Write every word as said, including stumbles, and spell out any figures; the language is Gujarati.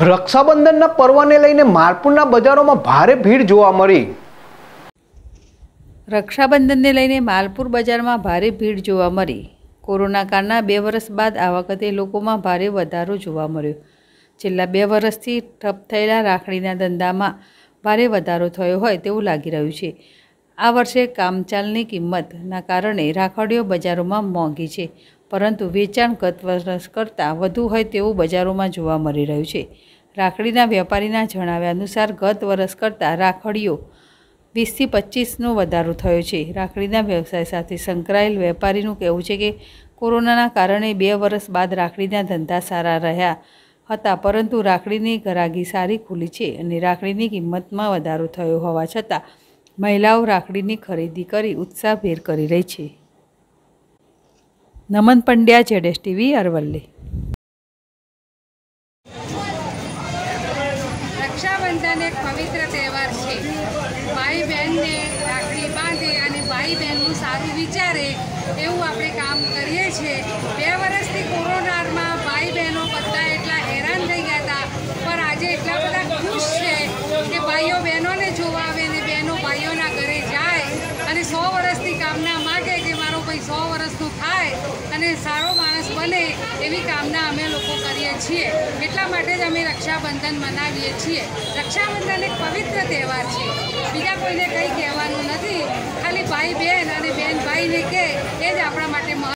રક્ષાબંધનના પર્વને લઈને માલપુરના બજારોમાં ભારે ભીડ જોવા મળી। રક્ષાબંધનને લઈને માલપુર બજારમાં ભારે ભીડ જોવા મળી। કોરોના કાળના બે વર્ષ બાદ આ વખતે લોકોમાં ભારે વધારો જોવા મળ્યો। છેલ્લા બે વર્ષથી ઠપ થયેલા રાખડીના ધંધામાં ભારે વધારો થયો હોય તેવું લાગી રહ્યું છે। આ વર્ષે કામચાલની કિંમતના કારણે રાખડીઓ બજારોમાં મોંઘી છે, પરંતુ વેચાણ ગત વર્ષ કરતાં વધુ હોય તેવું બજારોમાં જોવા મળી રહ્યું છે। રાખડીના વેપારીના જણાવ્યા અનુસાર ગત વર્ષ કરતાં રાખડીઓ વીસથી પચીસનો વધારો થયો છે। રાખડીના વ્યવસાય સાથે સંકળાયેલ વેપારીનું કહેવું છે કે કોરોનાના કારણે બે વર્ષ બાદ રાખડીના ધંધા સારા રહ્યા હતા, પરંતુ રાખડીની ગરાગી સારી ખુલી છે અને રાખડીની કિંમતમાં વધારો થયો હોવા છતાં મહિલાઓ રાખડીની ખરીદી કરી ઉત્સાહભેર કરી રહી છે। નમન પંડ્યા, જેડેશ ટીવી, અરવલ્લી। रक्षाबंधन एक पवित्र तहेवार है। भाई बहन ने राखड़ी बांधे और भाई बहन सारू विचारे एवं आपणे काम करीए छे। बे वर्षथी कोरोनामां भाई बहनों बधा एटला हैरान थई गया था, पर आज एटला बधा खुश छे कि भाईओ बहनों ने जोवा आवे ने बहनों भाईओना घरे जाए अने सौ वर्षथी कामना मांगे कि मारो भाई सौ वर्षनुं थाय अने सारो माणस बने एवी कामना अमे लोको करीए छीए। એટલા માટે જ અમે રક્ષાબંધન મનાવીએ છીએ। રક્ષાબંધન એક પવિત્ર તહેવાર છે, બીજા કોઈને કંઈ કહેવાનું નથી, ખાલી ભાઈ બહેન અને બહેન ભાઈને કહે એ જ આપણા માટે